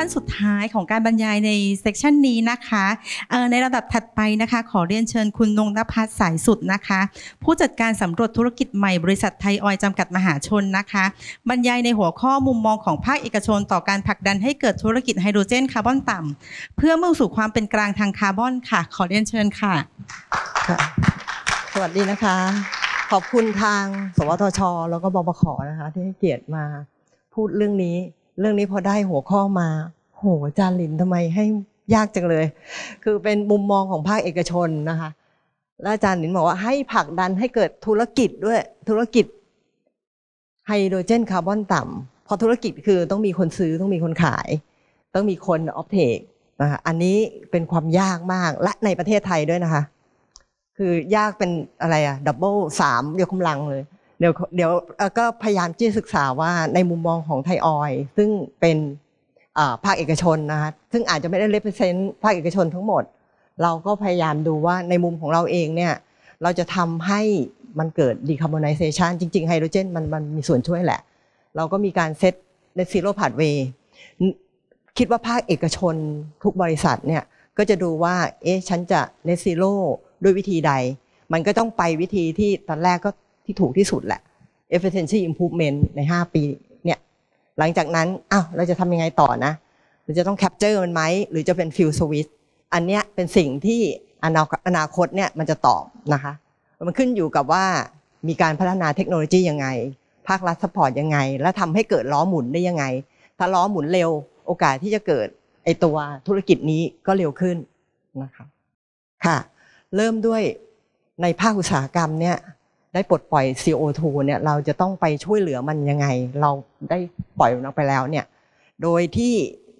านสุดท้ายของการบรรยายในเซสชันนี้นะคะในระดับถัดไปนะคะขอเรียนเชิญคุณนงนภัสสายสุดนะคะผู้จัดการสำรวจธุรกิจใหม่บริษัทไทยออยล์จำกัดมหาชนนะคะบรรยายในหัวข้อมุมมองของภาคเอกชนต่อการผลักดันให้เกิดธุรกิจไฮโดรเจนคาร์บอนต่ำเพื่อมุ่งสู่ความเป็นกลางทางคาร์บอนค่ะขอเรียนเชิญค่ะสวัสดีนะคะขอบคุณทางสวทช.แล้วก็บปข.นะคะที่ให้เกียรติมาพูดเรื่องนี้พอได้หัวข้อมาโหอาจารย์หลินทำไมให้ยากจังเลยคือเป็นมุมมองของภาคเอกชนนะคะและอาจารย์หลินบอกว่าให้ผลักดันให้เกิดธุรกิจด้วยธุรกิจไฮโดรเจนคาร์บอนต่ำพอธุรกิจคือต้องมีคนซื้อต้องมีคนขายต้องมีคนออฟเทคนะคะอันนี้เป็นความยากมากและในประเทศไทยด้วยนะคะคือยากเป็นอะไรอะดับเบิล3ยกกำลังเลยเดี๋ยวก็พยายามที่ศึกษาว่าในมุมมองของไทยออยล์ซึ่งเป็นภาคเอกชนนะคะซึ่งอาจจะไม่ได้ represent ภาคเอกชนทั้งหมดเราก็พยายามดูว่าในมุมของเราเองเนี่ยเราจะทำให้มันเกิด decarbonization จริงๆไฮโดรเจนมันมีส่วนช่วยแหละเราก็มีการเซต net zero pathway คิดว่าภาคเอกชนทุกบริษัทเนี่ยก็จะดูว่าฉันจะ net zero ด้วยวิธีใดมันก็ต้องไปวิธีที่ตอนแรกก็ที่ถูกที่สุดแหละ efficiency improvement ใน5 ปีเนี่ยหลังจากนั้นเราจะทำยังไงต่อนะเราจะต้อง capture มันไหมหรือจะเป็น fuel switch อันเนี้ยเป็นสิ่งที่อนาคตเนี่ยมันจะตอบนะคะมันขึ้นอยู่กับว่ามีการพัฒนาเทคโนโลยียังไงภาครัฐ support ยังไงและทำให้เกิดล้อหมุนได้ยังไงถ้าล้อหมุนเร็วโอกาสที่จะเกิดไอตัวธุรกิจนี้ก็เร็วขึ้นนะคะค่ะเริ่มด้วยในภาคอุตสาหกรรมเนี่ยได้ปลดปล่อย CO2 เนี่ยเราจะต้องไปช่วยเหลือมันยังไงเราได้ปล่อยมันออกไปแล้วเนี่ยโดยที่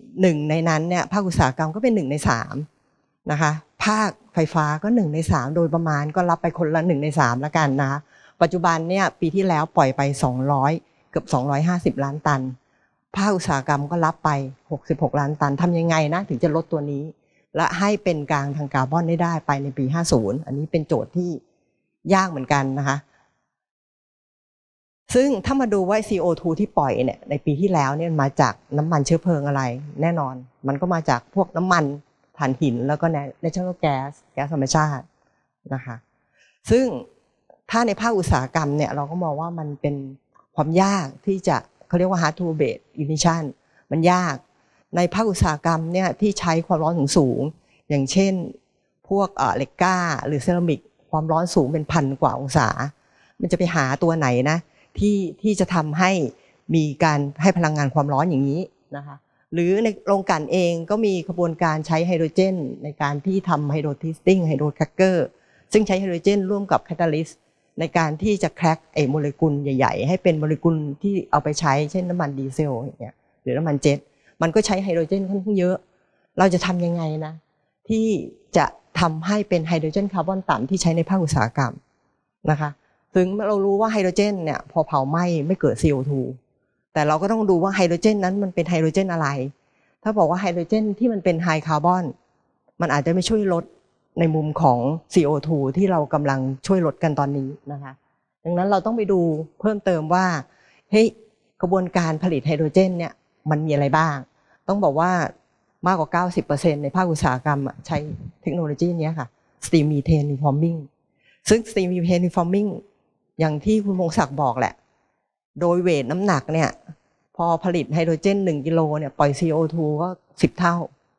1ในนั้นเนี่ยภาคอุตสาหกรรมก็เป็น1ใน3นะคะภาคไฟฟ้าก็1ใน3โดยประมาณก็รับไปคนละ1ใน3แล้วกันนะคะปัจจุบันเนี่ยปีที่แล้วปล่อยไป200เกือบ250ล้านตันภาคอุตสาหกรรมก็รับไป66ล้านตันทำยังไงนะถึงจะลดตัวนี้และให้เป็นกลางทางคาร์บอนได้ไปในปี50อันนี้เป็นโจทย์ที่ยากเหมือนกันนะคะซึ่งถ้ามาดูว่า CO2 ที่ปล่อยเนี่ยในปีที่แล้วเนี่ยมาจากน้ำมันเชื้อเพลิงอะไรแน่นอนมันก็มาจากพวกน้ำมันถ่านหินแล้วก็ natural gas แก๊สธรรมชาตินะคะซึ่งถ้าในภาคอุตสาหกรรมเนี่ยเราก็มองว่ามันเป็นความยากที่จะเขาเรียกว่า hard to abate emission มันยากในภาคอุตสาหกรรมเนี่ยที่ใช้ความร้อนสูงอย่างเช่นพวกเหล็กกล้าหรือเซรามิกความร้อนสูงเป็น1,000 กว่าองศามันจะไปหาตัวไหนนะที่จะทำให้มีการให้พลังงานความร้อนอย่างนี้นะคะหรือในโรงกลั่นเองก็มีกระบวนการใช้ไฮโดรเจนในการที่ทำไฮโดรทิสติ้งไฮโดรแครกเกอร์ซึ่งใช้ไฮโดรเจนร่วมกับแคตาลิสต์ในการที่จะแครกโมเลกุลใหญ่ๆให้เป็นโมเลกุลที่เอาไปใช้เช่นน้ำมันดีเซลอย่างเงี้ยหรือน้ำมันเจ็ตมันก็ใช้ไฮโดรเจนค่อนข้างเยอะเราจะทำยังไงนะที่จะทำให้เป็นไฮโดรเจนคาร์บอนต่ำที่ใช้ในภาคอุตสาหกรรมนะคะถึงเรารู้ว่าไฮโดรเจนเนี่ยพอเผาไหม้ไม่เกิด CO2 แต่เราก็ต้องดูว่าไฮโดรเจนนั้นมันเป็นไฮโดรเจนอะไรถ้าบอกว่าไฮโดรเจนที่มันเป็นไฮคาร์บอนมันอาจจะไม่ช่วยลดในมุมของ CO2 ที่เรากำลังช่วยลดกันตอนนี้นะคะดังนั้นเราต้องไปดูเพิ่มเติมว่าเฮ้ยกระบวนการผลิตไฮโดรเจนเนี่ยมันมีอะไรบ้างต้องบอกว่ามากกว่า 90% ในภาคอุตสาหกรรมใช้เทคโนโลยีนี้ค่ะ Steam Methane Reforming ซึ่ง Steam Methane Reforming อย่างที่คุณพงศักดิ์บอกแหละโดยเวทน้ำหนักเนี่ยพอผลิตไฮโดรเจน1 กิโลเนี่ยปล่อย CO2 ก็10 เท่า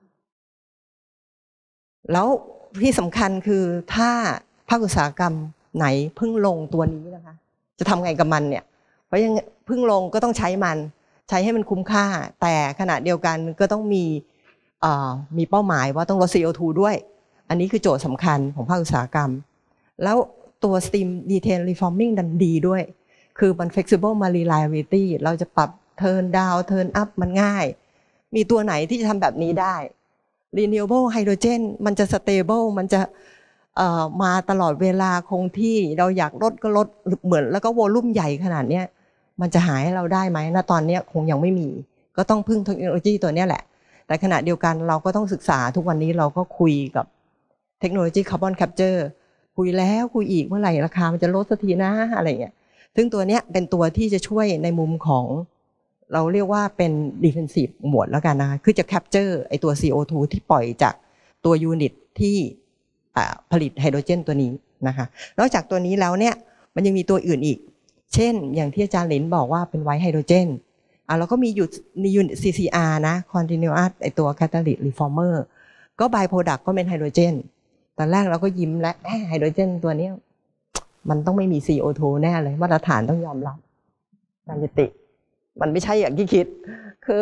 แล้วที่สำคัญคือถ้าภาคอุตสาหกรรมไหนเพิ่งลงตัวนี้นะคะจะทำไงกับมันเนี่ยเพราะยังเพิ่งลงก็ต้องใช้มันใช้ให้มันคุ้มค่าแต่ขณะเดียวกันก็ต้องมีเป้าหมายว่าต้องลด CO2 ด้วยอันนี้คือโจทย์สำคัญของภาคอุตสาหกรรมแล้วตัว Steam Methane Reforming ดันดีด้วยคือมัน flexible มา reliability เราจะปรับ turn down turn up มันง่ายมีตัวไหนที่จะทำแบบนี้ได้ renewable hydrogen มันจะ stable มันจะมาตลอดเวลาคงที่เราอยากลดก็ลดเหมือนแล้วก็วอลลุ่มใหญ่ขนาดนี้มันจะหายให้เราได้ไหมณตอนนี้คงยังไม่มีก็ต้องพึ่งเทคโนโลยีตัวนี้แหละแต่ขณะเดียวกันเราก็ต้องศึกษาทุกวันนี้เราก็คุยกับเทคโนโลยีคาร์บอนแคปเจอร์คุยแล้วคุยอีกเมื่อไหร่ราคามันจะลดสักทีนะอะไรเงี้ยซึ่งตัวเนี้ยเป็นตัวที่จะช่วยในมุมของเราเรียกว่าเป็น defensive หมวดแล้วกันนะคะคือจะ capture ไอตัว CO2 ที่ปล่อยจากตัวยูนิตที่ผลิตไฮโดรเจนตัวนี้นะคะนอกจากตัวนี้แล้วเนี่ยมันยังมีตัวอื่นอีกเช่นอย่างที่อาจารย์หลินบอกว่าเป็นไวท์ไฮโดรเจนเราก็มีอยู่ในยูนิต CCR นะ continuous ไอตัว catalytic reformer ก็ by product ก็เป็นไฮโดรเจนตอนแรกเราก็ยิ้มและไฮโดรเจนตัวนี้มันต้องไม่มี CO2 แน่เลยมาตรฐานต้องยอมรับการจิติมันไม่ใช่อย่างที่คิดคือ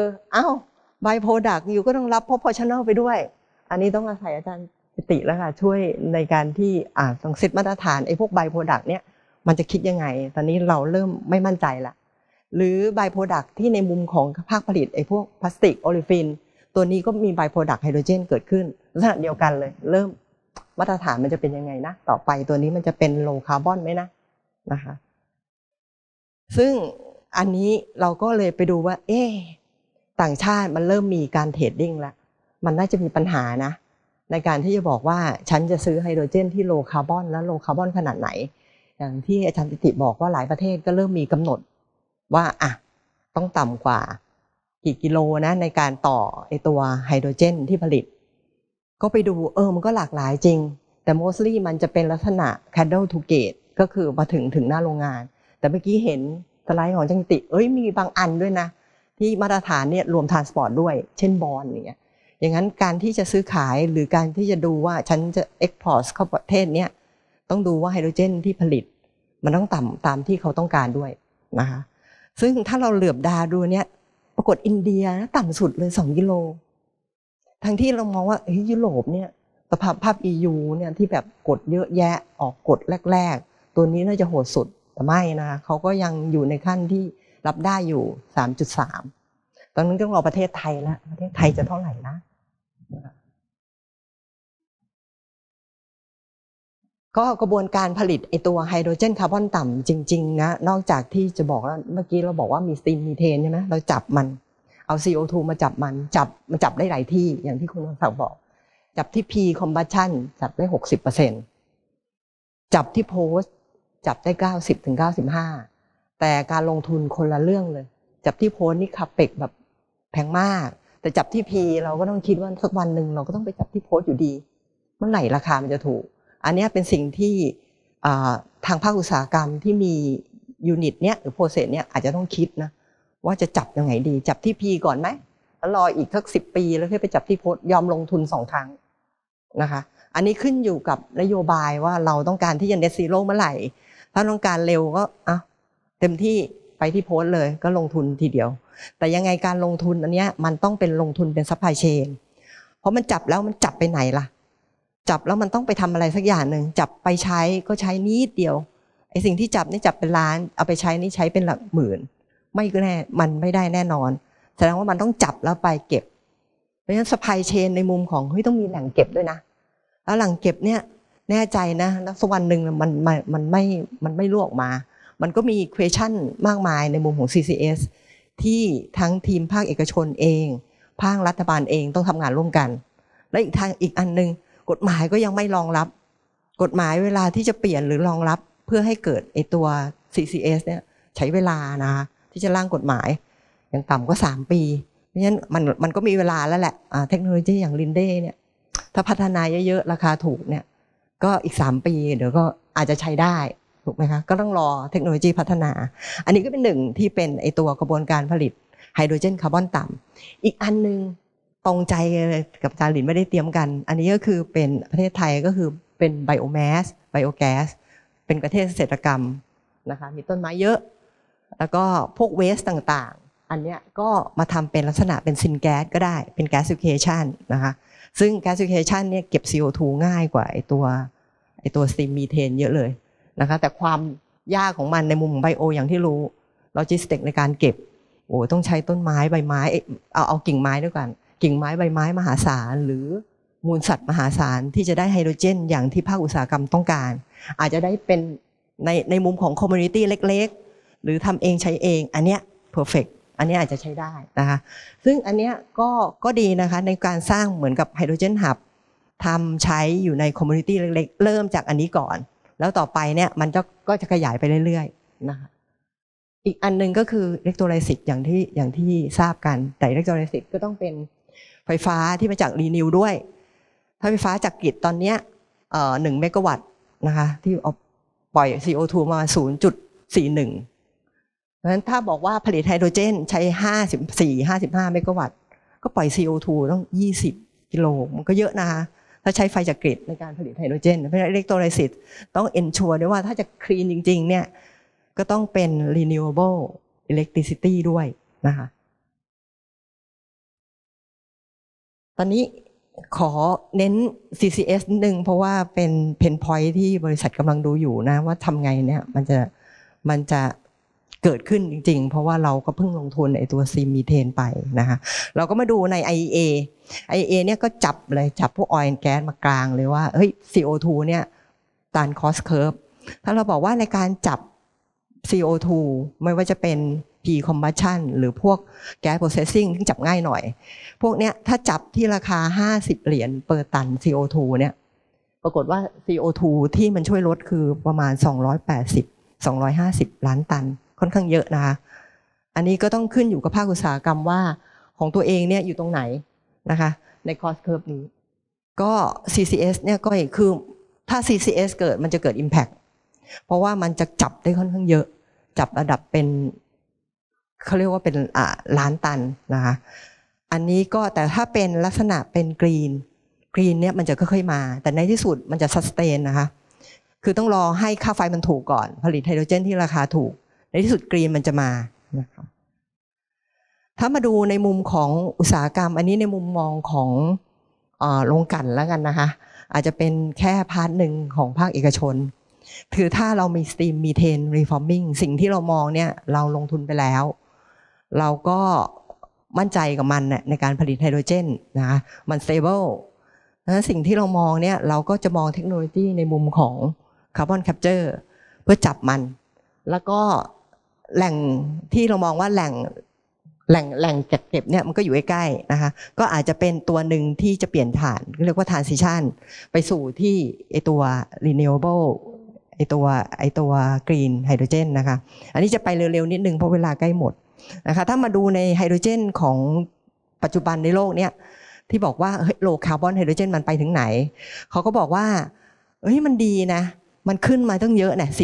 by product อยู่ก็ต้องรับ proportional ไปด้วยอันนี้ต้องอาศัยอาจารย์จิติแล้วค่ะช่วยในการที่ต้องเซตมาตรฐานไอ้พวก by product เนี่ยมันจะคิดยังไงตอนนี้เราเริ่มไม่มั่นใจละหรือ by product ที่ในมุมของภาคผลิตไอ้พวกพลาสติกโอลิฟินตัวนี้ก็มี by product ไฮโดรเจนเกิดขึ้นลักษณะเดียวกันเลยเริ่มมาตรฐานมันจะเป็นยังไงนะต่อไปตัวนี้มันจะเป็น low carbon ไหมนะคะซึ่งอันนี้เราก็เลยไปดูว่าต่างชาติมันเริ่มมีการเทรดดิ้งแล้วมันน่าจะมีปัญหานะในการที่จะบอกว่าฉันจะซื้อไฮโดรเจนที่โลคาร์บอนและโลคาร์บอนขนาดไหนอย่างที่อาจารย์ติติบอกว่าหลายประเทศก็เริ่มมีกำหนดว่าต้องต่ำกว่ากี่กิโลนะในการต่อไอตัวไฮโดรเจนที่ผลิตก็ไปดูมันก็หลากหลายจริงแต่ mostly มันจะเป็นลักษณะ cradle to gate ก็คือมาถึงหน้าโรงงานแต่เมื่อกี้เห็นสไลด์ของอาจารย์ติมีบางอันด้วยนะที่มาตรฐานเนี่ยรวม transport ด้วยเช่นบอนด์อย่างนั้นการที่จะซื้อขายหรือการที่จะดูว่าฉันจะ export เข้าประเทศเนี้ยต้องดูว่าไฮโดรเจนที่ผลิตมันต้องต่ำตามที่เขาต้องการด้วยนะคะซึ่งถ้าเราเหลือบดาดูเนี่ยปรากฏอินเดียต่ำสุดเลย2 กิโลทั้งที่เรามองว่ายุโรปเนี่ยสภาพ EU เนี่ยที่แบบกฎเยอะแยะออกกฎแรกๆตัวนี้น่าจะโหดสุดแต่ไม่นะคะเขาก็ยังอยู่ในขั้นที่รับได้อยู่ 3.3 ตอนนั้นต้องรอประเทศไทยแล้วประเทศไทยจะเท่าไหร่นะก็กระบวนการผลิตไอตัวไฮโดรเจนคาร์บอนต่ำจริงๆนะนอกจากที่จะบอกแล้วเมื่อกี้เราบอกว่ามีสตีมมีเทนใช่ไหมเราจับมันเอา CO2 มาจับมันจับได้หลายที่อย่างที่คุณวงศักดิ์บอกจับที่ P combustion จับได้ 60% จับที่ post จับได้ 90-95% แต่การลงทุนคนละเรื่องเลยจับที่ post นี่คับเป็กแบบแพงมากแต่จับที่ P เราก็ต้องคิดว่าสักวันหนึ่งเราก็ต้องไปจับที่ post อยู่ดีเมื่อไหร่ราคามันจะถูกอันนี้เป็นสิ่งที่ทางภาคอุตสาหกรรมที่มียูนิตเนี้ยหรือโปรเซสเนี้ยอาจจะต้องคิดนะว่าจะจับยังไงดีจับที่ P ก่อนไหมแล้วรออีกสัก10 ปีแล้วค่อยไปจับที่โพสยอมลงทุน2 ครั้งนะคะอันนี้ขึ้นอยู่กับนโยบายว่าเราต้องการที่จะ net zero เมื่อไหร่ถ้าต้องการเร็วก็เต็มที่ไปที่โพสเลยก็ลงทุนทีเดียวแต่ยังไงการลงทุนอันนี้มันต้องเป็นลงทุนเป็น supply chain เพราะมันจับแล้วมันจับไปไหนล่ะจับแล้วมันต้องไปทำอะไรสักอย่างหนึ่งจับไปใช้ก็ใช้นิดเดียวไอ้สิ่งที่จับนี่จับเป็นล้านเอาไปใช้นี่ใช้เป็นหลักหมื่นไม่แน่มันไม่ได้แน่นอนแสดงว่ามันต้องจับแล้วไปเก็บเพราะฉะนั้นซัพพลายเชนในมุมของต้องมีแหล่งเก็บด้วยนะแล้วแหล่งเก็บเนี่ยแน่ใจนะแล้วสักวันหนึ่งมันไม่รั่วออกมามันก็มี question มากมายในมุมของ CCS ที่ทั้งทีมภาคเอกชนเองภาครัฐบาลเองต้องทำงานร่วมกันและอีกอันนึงกฎหมายก็ยังไม่รองรับกฎหมายเวลาที่จะเปลี่ยนหรือรองรับเพื่อให้เกิดไอตัว CCS เนี่ยใช้เวลานะคะที่จะร่างกฎหมายอย่างต่ำก็3 ปีเพราะฉะนั้นมันก็มีเวลาแล้วแหละเทคโนโลยีอย่างลินเด้เนี่ยถ้าพัฒนาเยอะๆราคาถูกเนี่ยก็อีก3 ปีเดี๋ยวก็อาจจะใช้ได้ถูกไหมคะก็ต้องรอเทคโนโลยีพัฒนาอันนี้ก็เป็นหนึ่งที่เป็นไอตัวกระบวนการผลิตไฮโดรเจนคาร์บอนต่ำอีกอันนึงตรงใจกับอาจารย์หลินไม่ได้เตรียมกันอันนี้ก็คือเป็นประเทศไทยก็คือเป็นไบโอแมสไบโอแก๊สเป็นประเทศเกษตรกรรมนะคะมีต้นไม้เยอะแล้วก็พวกเวสต่างๆอันเนี้ยก็มาทำเป็นลักษณะเป็นซินแก๊สก็ได้เป็นแก๊สซิเคชันนะคะซึ่งแก๊สซิเคชันเนี่ยเก็บ CO2 ง่ายกว่าไอตัวสตีมมีเทนเยอะเลยนะคะแต่ความยากของมันในมุมของไบโออย่างที่รู้โลจิสติกในการเก็บต้องใช้ต้นไม้ใบไม้เอากิ่งไม้ด้วยกันกิ่งไม้ใบไม้มหาศาลหรือมูลสัตว์มหาศาลที่จะได้ไฮโดรเจนอย่างที่ภาคอุตสาหกรรมต้องการอาจจะได้เป็นในมุมของคอมมูนิตี้เล็กๆหรือทำเองใช้เองอันเนี้ยเพอร์เฟกต์อันนี้อาจจะใช้ได้นะคะซึ่งอันเนี้ยก็ดีนะคะในการสร้างเหมือนกับไฮโดรเจนฮับทำใช้อยู่ในคอมมูนิตี้เล็กๆเริ่มจากอันนี้ก่อนแล้วต่อไปเนี่ยมันก็จะขยายไปเรื่อยๆนะคะอีกอันนึงก็คืออิเล็กโทรไลซิสอย่างที่ทราบกันแต่อิเล็กโทรไลซิสก็ต้องเป็นไฟฟ้าที่มาจากรีนิวด้วยถ้าไฟฟ้าจากกริดตอนเนี้ย1 เมกะวัตต์นะคะที่เอาปล่อย CO2 มา 0.41 เพราะฉะนั้นถ้าบอกว่าผลิตไฮโดรเจนใช้54-55 เมกะวัตต์ก็ปล่อย CO2 ต้อง20 กิโลมันก็เยอะนะคะถ้าใช้ไฟจากกริดในการผลิตไฮโดรเจนเพราะฉะนั้นอิเล็กโทรไลซิสต้อง ensure ด้วยว่าถ้าจะคลีนจริงๆเนี่ยก็ต้องเป็น renewable electricity ด้วยนะคะตอนนี้ขอเน้น CCS นิดนึงเพราะว่าเป็นเพนพอยท์ที่บริษัทกำลังดูอยู่นะว่าทำไงเนี่ยมันจะเกิดขึ้นจริงๆเพราะว่าเราก็เพิ่งลงทุนในตัวซีมีเทนไปนะคะเราก็มาดูใน IEA เนี่ยก็จับพวก oil and gas มากลางเลยว่าเฮ้ย CO2 เนี่ยตาม cost curve ถ้าเราบอกว่าในการจับ CO2 ไม่ว่าจะเป็น pre-combustion หรือพวก gas processing ที่จับง่ายหน่อยพวกเนี้ยถ้าจับที่ราคา50 เหรียญเปอร์ตัน CO2 เนี่ยปรากฏว่า CO2 ที่มันช่วยลดคือประมาณ250 ล้านตันค่อนข้างเยอะนะคะอันนี้ก็ต้องขึ้นอยู่กับภาคอุตสาหกรรมว่าของตัวเองเนี่ยอยู่ตรงไหนนะคะใน cost curve นี้ก็ CCS เนี่ยก็คือถ้า CCS เกิดมันจะเกิด impact เพราะว่ามันจะจับได้ค่อนข้างเยอะจับระดับเป็นเขาเรียกว่าเป็นล้านตันนะคะอันนี้ก็แต่ถ้าเป็นลักษณะเป็นกรีนเนี่ยมันจะค่อยๆมาแต่ในที่สุดมันจะ sustain นะคะคือต้องรอให้ค่าไฟมันถูกก่อนผลิตไฮโดรเจนที่ราคาถูกในที่สุดกรีนมันจะมานะคะถ้ามาดูในมุมของอุตสาหกรรมอันนี้ในมุมมองของโรงกลั่นแล้วกันนะคะอาจจะเป็นแค่พาร์ทหนึ่งของภาคเอกชนคือถ้าเรามีสตรีมมีเทนรีฟอร์มิ่งสิ่งที่เรามองเนี่ยเราลงทุนไปแล้วเราก็มั่นใจกับมันในการผลิตไฮโดรเจนนะคะมัน stable นะสิ่งที่เรามองเนี่ยเราก็จะมองเทคโนโลยีในมุมของคาร์บอนแคปเจอร์เพื่อจับมันแล้วก็แหล่งที่เรามองว่าแหล่งจัดเก็บเนี่ยมันก็อยู่ใกล้ๆนะคะก็อาจจะเป็นตัวหนึ่งที่จะเปลี่ยนฐานเรียกว่า transition ไปสู่ที่ไอตัว renewable ไอตัว green hydrogen นะคะอันนี้จะไปเร็วๆนิดนึงเพราะเวลาใกล้หมดนะคะถ้ามาดูในไฮโดรเจนของปัจจุบันในโลกเนี่ยที่บอกว่าโลคาร์บอนไฮโดรเจนมันไปถึงไหนเขาก็บอกว่าเฮ้ยมันดีนะมันขึ้นมาตั้งเยอะนะ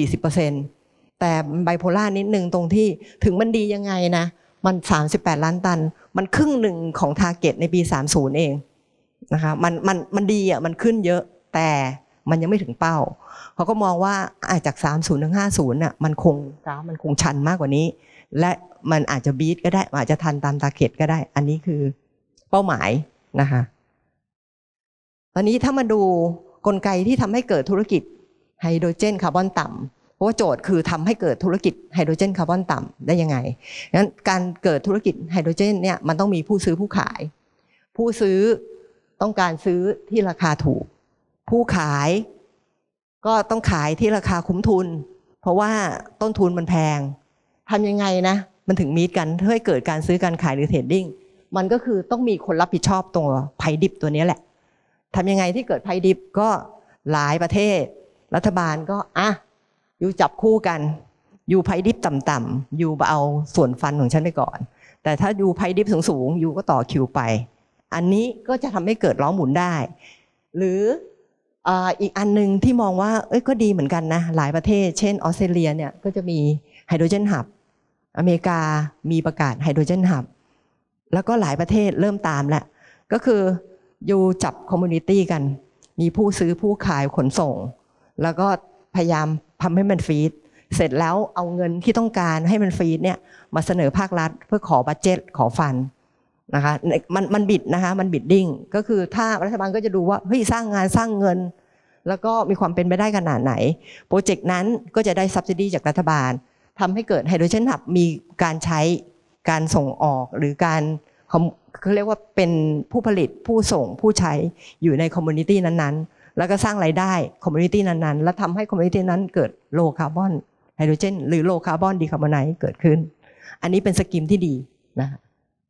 40%แต่ไบโพล่านิดนึงตรงที่ถึงมันดียังไงนะมัน38 ล้านตันมันครึ่งหนึ่งของทาร์เก็ตในปี30เองนะคะมันดีอ่ะมันขึ้นเยอะแต่มันยังไม่ถึงเป้าเขาก็มองว่าจาก30 ถึง 50น่ะมันคงชันมากกว่านี้และมันอาจจะบีทก็ได้อาจจะทันตามทาร์เก็ตก็ได้อันนี้คือเป้าหมายนะคะตอนนี้ถ้ามาดูกลไกที่ทำให้เกิดธุรกิจไฮโดรเจนคาร์บอนต่ำเพราะว่าโจทย์คือทำให้เกิดธุรกิจไฮโดรเจนคาร์บอนต่ำได้ยังไงงั้นการเกิดธุรกิจไฮโดรเจนเนี่ยมันต้องมีผู้ซื้อผู้ขายผู้ซื้อต้องการซื้อที่ราคาถูกผู้ขายก็ต้องขายที่ราคาคุ้มทุนเพราะว่าต้นทุนมันแพงทำยังไงนะมันถึงมีกันเพื่อให้เกิดการซื้อการขายหรือเทรดดิ้งมันก็คือต้องมีคนรับผิดชอบตัวไพ่ดิบตัวนี้แหละทำยังไงที่เกิดไพ่ดิบก็หลายประเทศรัฐบาลก็อยู่จับคู่กันอยู่ไพ่ดิบต่ำๆอยู่เอาส่วนฟันของฉันไปก่อนแต่ถ้าอยู่ไพ่ดิบสูงๆอยู่ก็ต่อคิวไปอันนี้ก็จะทำให้เกิดล้อหมุนได้หรืออีกอันนึงที่มองว่าก็ดีเหมือนกันนะหลายประเทศเช่นออสเตรเลียเนี่ยก็จะมีไฮโดรเจนฮับอเมริกามีประกาศไฮโดรเจนฮับแล้วก็หลายประเทศเริ่มตามแล้วก็คืออยู่จับคอมมูนิตี้กันมีผู้ซื้อผู้ขายขนส่งแล้วก็พยายามทำให้มันฟีดเสร็จแล้วเอาเงินที่ต้องการให้มันฟีดเนี่ยมาเสนอภาครัฐเพื่อขอบัดเจ็ตขอฟันนะคะมันบิดนะคะมันบิดดิ้งก็คือถ้ารัฐบาลก็จะดูว่าเฮ้ยสร้างงานสร้างเงินแล้วก็มีความเป็นไปได้ขนาดไหนโปรเจกต์นั้นก็จะได้ subsidy จากรัฐบาลทำให้เกิดไฮโดรเจนฮับมีการใช้การส่งออกหรือการเขาเรียกว่าเป็นผู้ผลิตผู้ส่งผู้ใช้อยู่ในคอมมูนิตี้นั้นๆแล้วก็สร้างรายได้คอมมูนิตี้นั้นๆแล้วทำให้คอมมูนิตี้นั้นเกิดโลคาร์บอนไฮโดรเจนหรือโลคาร์บอนดีคาร์บอนไนซ์เกิดขึ้นอันนี้เป็นสกิมที่ดีนะคะ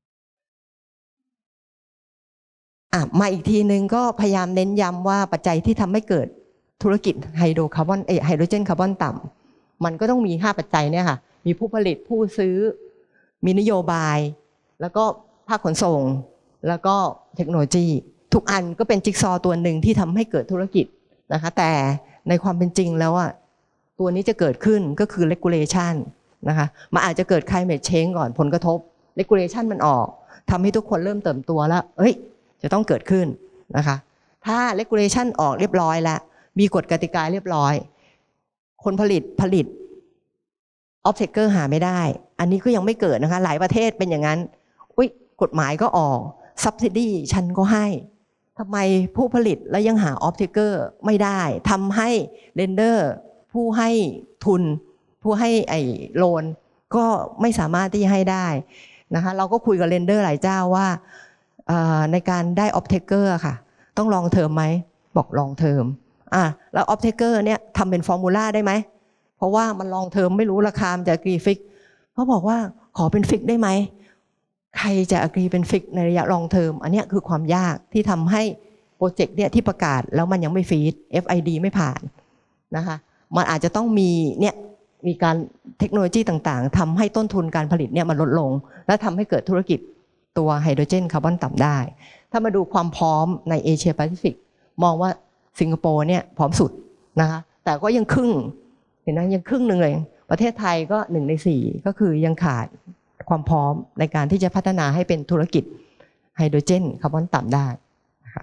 มาอีกทีนึงก็พยายามเน้นย้ำว่าปัจจัยที่ทำให้เกิดธุรกิจไฮโดรเจนคาร์บอนต่ำมันก็ต้องมี5 ปัจจัยเนี่ยค่ะมีผู้ผลิตผู้ซื้อมีนโยบายแล้วก็ภาคขนส่งแล้วก็เทคโนโลยีทุกอันก็เป็นจิ๊กซอว์ตัวหนึ่งที่ทำให้เกิดธุรกิจนะคะแต่ในความเป็นจริงแล้วอ่ะตัวนี้จะเกิดขึ้นก็คือ regulation นะคะมันอาจจะเกิด climate change ก่อนผลกระทบ regulation มันออกทำให้ทุกคนเริ่มเติบโตแล้วจะต้องเกิดขึ้นนะคะถ้า regulation ออกเรียบร้อยแล้วมีกฎกติกาเรียบร้อยคนผลิต off-taker หาไม่ได้อันนี้ก็ยังไม่เกิดนะคะหลายประเทศเป็นอย่างนั้นกฎหมายก็ออก subsidy ฉันก็ให้ทำไมผู้ผลิตแล้วยังหา off-taker ไม่ได้ทำให้ lender ผู้ให้ทุนผู้ให้โลนก็ไม่สามารถที่จะให้ได้นะคะเราก็คุยกับ lender หลายเจ้าว่าในการได้ off-taker ค่ะต้องลองเทอมไหมบอกลองเทอมแล้ว off-taker เนี่ยทำเป็นฟอร์มูล่าได้ไหมเพราะว่ามันลองเทอมไม่รู้ราคามันจะ agree fix เขาบอกว่าขอเป็นฟิกได้ไหมใครจะ agree เป็นฟิกในระยะลองเทอมอันนี้คือความยากที่ทำให้โปรเจกต์เนี่ยที่ประกาศแล้วมันยังไม่ฟีด FID ไม่ผ่านนะคะมันอาจจะต้องมีการเทคโนโลยีต่างๆทำให้ต้นทุนการผลิตเนี่ยมันลดลงและทำให้เกิดธุรกิจตัวไฮโดรเจนคาร์บอนต่ำได้ถ้ามาดูความพร้อมในเอเชียแปซิฟิกมองว่าสิงคโปร์เนี่ยพร้อมสุดนะคะแต่ก็ยังครึ่งเห็นไหมยังครึ่งหนึ่งเลยประเทศไทยก็1 ใน 4ก็คือยังขาดความพร้อมในการที่จะพัฒนาให้เป็นธุรกิจไฮโดรเจนคาร์บอนต่ำได้นะคะ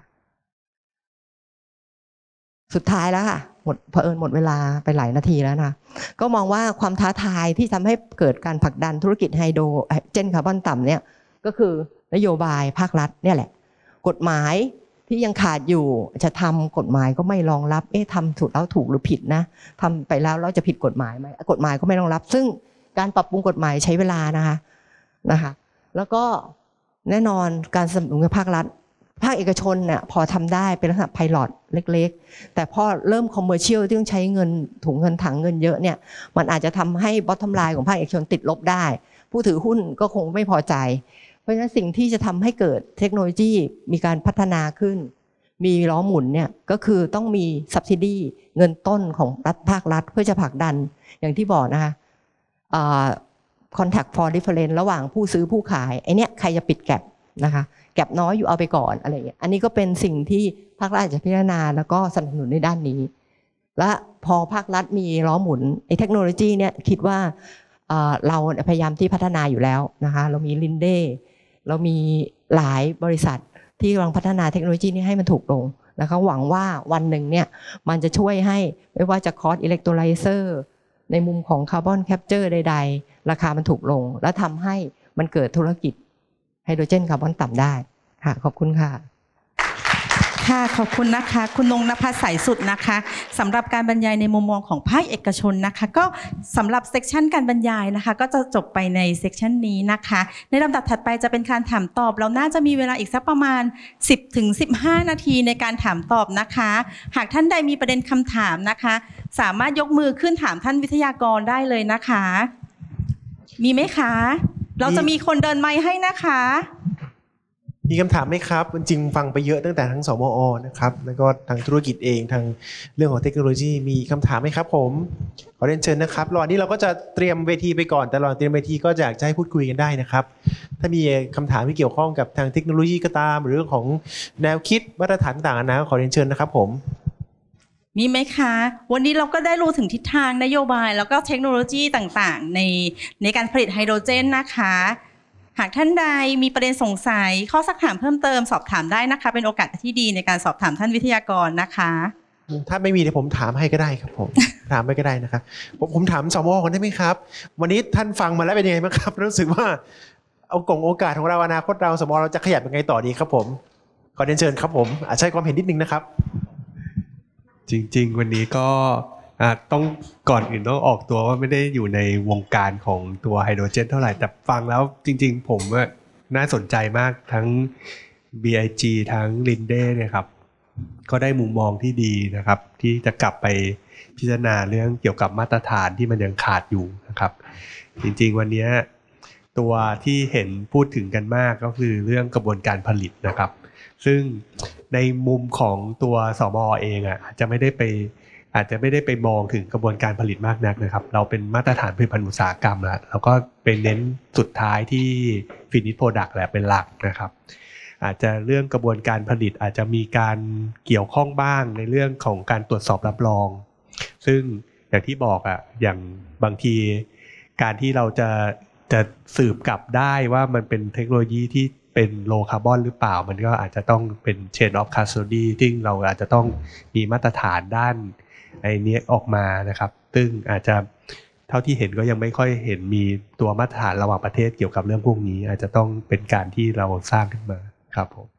สุดท้ายแล้วค่ะเผอิญหมดเวลาไปหลายนาทีแล้วนะก็มองว่าความท้าทายที่ทำให้เกิดการผลักดันธุรกิจไฮโดรเจนคาร์บอนต่ำเนี่ยก็คือนโยบายภาครัฐเนี่ยแหละกฎหมายที่ยังขาดอยู่จะทำกฎหมายก็ไม่รองรับทำถูกแล้วถูกหรือผิดนะทำไปแล้วเราจะผิดกฎหมายไหมกฎหมายก็ไม่รองรับซึ่งการปรับปรุงกฎหมายใช้เวลานะคะแล้วก็แน่นอนการสนับสนุนภาครัฐภาคเอกชนเนี่ยพอทำได้เป็นลักษณะไพลอตเล็กๆแต่พอเริ่มคอมเมอร์เชียลที่ต้องใช้เงินถุงเงินถังเงินเยอะเนี่ยมันอาจจะทำให้บอททอมไลน์ของภาคเอกชนติดลบได้ผู้ถือหุ้นก็คงไม่พอใจเพราะฉะนั้นสิ่งที่จะทำให้เกิดเทคโนโลยีมีการพัฒนาขึ้นมีล้อหมุนเนี่ยก็คือต้องมี subsidy เงินต้นของภาครัฐเพื่อจะผลักดันอย่างที่บอกนะคะcontact for difference ระหว่างผู้ซื้อผู้ขายเนี่ยใครจะปิดแก็บนะคะแก็บน้อยอยู่เอาไปก่อนอะไรอย่างเงี้ยอันนี้ก็เป็นสิ่งที่ภาครัฐจะพิจารณาแล้วก็สนับสนุนในด้านนี้และพอภาครัฐมีล้อหมุนเทคโนโลยีเนี่ยคิดว่าเราพยายามที่พัฒนาอยู่แล้วนะคะเรามีลินเดเรามีหลายบริษัทที่กำลังพัฒนาเทคโนโลยีนี้ให้มันถูกลงนะคะหวังว่าวันหนึ่งเนี่ยมันจะช่วยให้ไม่ว่าจะคอสอิเล็กโทรไลเซอร์ในมุมของคาร์บอนแคปเจอร์ใดๆราคามันถูกลงและทำให้มันเกิดธุรกิจไฮโดรเจนคาร์บอนต่ำได้ค่ะขอบคุณค่ะค่ะขอบคุณนะคะคุณนงนภัสสายสุดนะคะสำหรับการบรรยายในมุมมองของภาคเอกชนนะคะก็สำหรับเซกชันการบรรยายนะคะก็จะจบไปในเซกชันนี้นะคะในลำดับถัดไปจะเป็นการถามตอบเราน่าจะมีเวลาอีกสักประมาณ 10-15 นาทีในการถามตอบนะคะหากท่านใดมีประเด็นคำถามนะคะสามารถยกมือขึ้นถามท่านวิทยากรได้เลยนะคะมีไหมคะเราจะมีคนเดินไมค์ให้นะคะมีคำถามไหมครับจริงฟังไปเยอะตั้งแต่ทั้งสมอ.นะครับแล้วก็ทางธุรกิจเองทางเรื่องของเทคโนโลยีมีคำถามไหมครับผมขอเรียนเชิญนะครับระหว่างนี้เราก็จะเตรียมเวทีไปก่อนแต่ระหว่างเตรียมเวทีก็อยากจะให้พูดคุยกันได้นะครับถ้ามีคำถามที่เกี่ยวข้องกับทางเทคโนโลยีก็ตามหรือเรื่องของแนวคิดมาตรฐานต่างๆนะขอเรียนเชิญนะครับผมมีไหมคะวันนี้เราก็ได้รู้ถึงทิศทางนโยบายแล้วก็เทคโนโลยีต่างๆในการผลิตไฮโดรเจนนะคะหากท่านใดมีประเด็นสงสัยข้อสักถามเพิ่มเติมสอบถามได้นะคะเป็นโอกาสที่ดีในการสอบถามท่านวิทยากรนะคะถ้าไม่มีเดี๋ยวผมถามให้ก็ได้ครับผม ถามไปก็ได้นะครับผมถามสมอก่อนได้ไหมครับวันนี้ท่านฟังมาแล้วเป็นยังไงบ้างครับรู้สึกว่าโอกาสของเราอนาคตเราสมอเราจะขยับยังไงต่อดีครับผมขอเรียนเชิญครับผมใช้ความเห็นนิดนึงนะครับจริงๆวันนี้ก็ต้องก่อนอื่นต้องออกตัวว่าไม่ได้อยู่ในวงการของตัวไฮโดรเจนเท่าไหร่แต่ฟังแล้วจริงๆผมน่าสนใจมากทั้ง BIG ทั้ง Linde เนี่ยครับก็ได้มุมมองที่ดีนะครับที่จะกลับไปพิจารณาเรื่องเกี่ยวกับมาตรฐานที่มันยังขาดอยู่นะครับจริงๆวันนี้ตัวที่เห็นพูดถึงกันมากก็คือเรื่องกระบวนการผลิตนะครับซึ่งในมุมของตัวสบเองจะไม่ได้ไปอาจจะไม่ได้ไปมองถึงกระบวนการผลิตมากนักนะครับเราเป็นมาตรฐานผลิตภัณฑ์อุตสาหกรรมแล้วก็เป็นเน้นสุดท้ายที่ Finish Product แหละเป็นหลักนะครับอาจจะเรื่องกระบวนการผลิตอาจจะมีการเกี่ยวข้องบ้างในเรื่องของการตรวจสอบรับรองซึ่งอย่างที่บอกอย่างบางทีการที่เราจะสืบกลับได้ว่ามันเป็นเทคโนโลยีที่เป็นโลคาร์บอนหรือเปล่ามันก็อาจจะต้องเป็น chain of custody ซึ่งเราอาจจะต้องมีมาตรฐานด้านไอ้นี้ออกมานะครับซึ่งอาจจะเท่าที่เห็นก็ยังไม่ค่อยเห็นมีตัวมาตรฐานระหว่างประเทศเกี่ยวกับเรื่องพวกนี้อาจจะต้องเป็นการที่เราสร้างขึ้นมาครับผม